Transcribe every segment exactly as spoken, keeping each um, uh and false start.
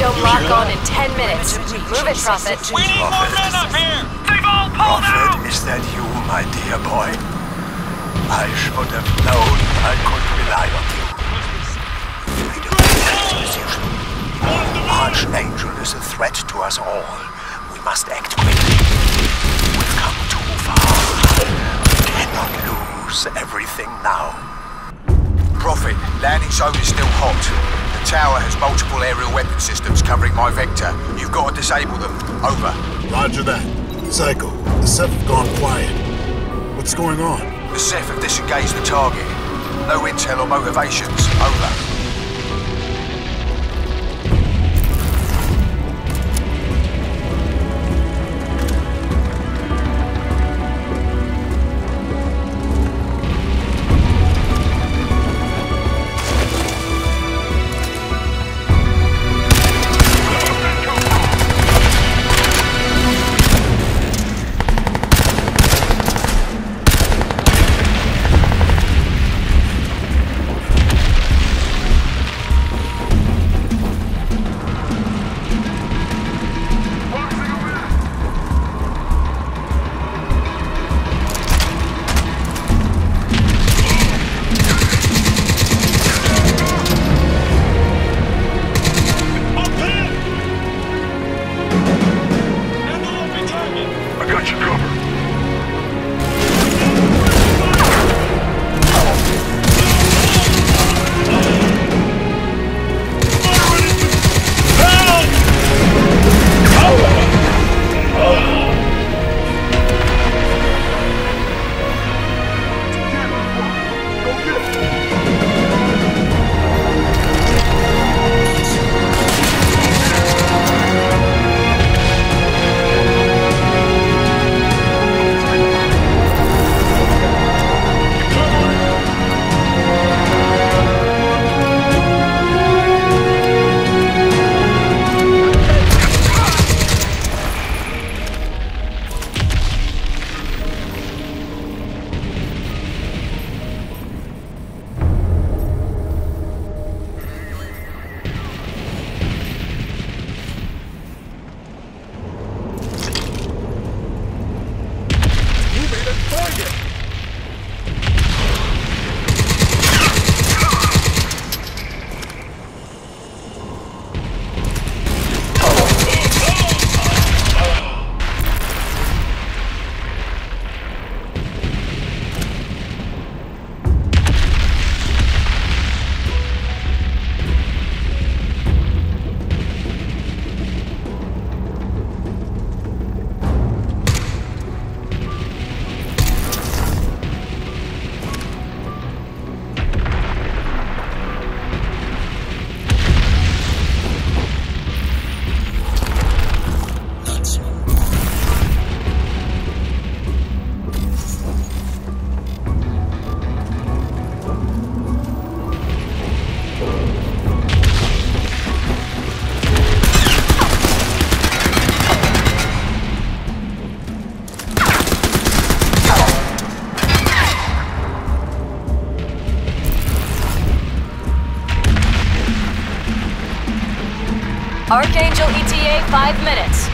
dome lock on in ten minutes. Move it, Prophet. We need more men up here! They've all pulled out! Prophet, is that you, my dear boy? I should have known I could rely on you. We don't make a decision. Archangel is a threat to us all. We must act quickly. We've come too far. We cannot lose everything now. Prophet, landing zone is still hot. The tower has multiple aerial weapon systems covering my vector. You've got to disable them. Over. Roger that. Psycho, the Ceph have gone quiet. What's going on? The Ceph have disengaged the target. No intel or motivations. Over. Archangel E T A, five minutes.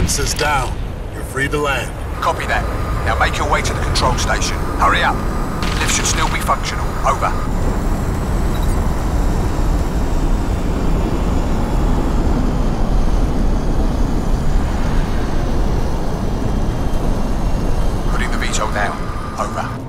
defenses down. You're free to land. Copy that. Now make your way to the control station. Hurry up. Lift should still be functional. Over. Putting the V TOL down. Over.